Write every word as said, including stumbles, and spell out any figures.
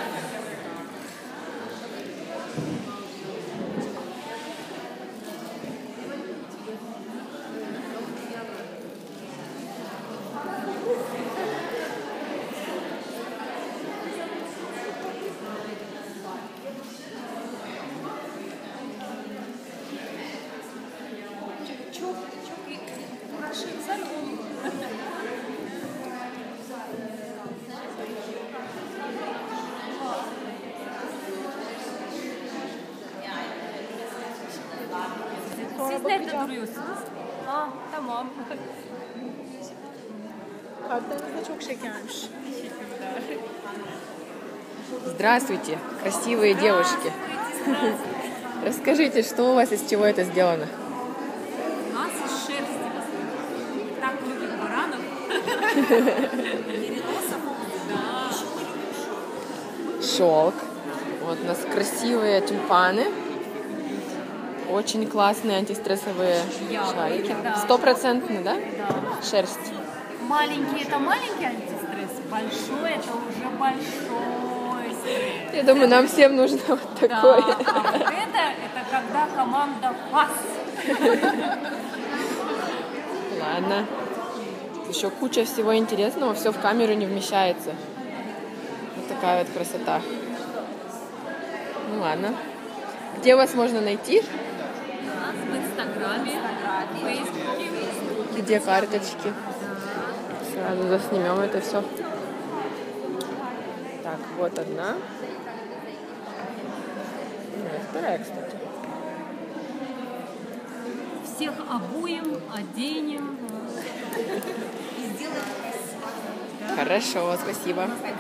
Çok çok uğraşırsan olur. Siz nerede duruyorsunuz? Ah, tamam. Kartlarınız da çok şekermiş. Teşekkürler. Здравствуйте, красивые девушки. Расскажите, что у вас, из чего это сделано? У нас из шерсти. Так любят баранов. Шелк. Вот у нас красивые тюльпаны. Очень классные антистрессовые шарики. Стопроцентные, да? Да. Шерсть. Маленький это маленький антистресс, большой это уже большой стресс. Я думаю, нам всем нужно вот такое. Да, а вот это, это когда команда пас. Ладно. Еще куча всего интересного, все в камеру не вмещается. Вот такая вот красота. Ну ладно. Где вас можно найти? У нас в Инстаграме, в Фейсбуке. Где карточки? Сразу заснимем это все. Так, вот одна. Ну, вторая, кстати. Всех обуем, оденем. Хорошо, спасибо.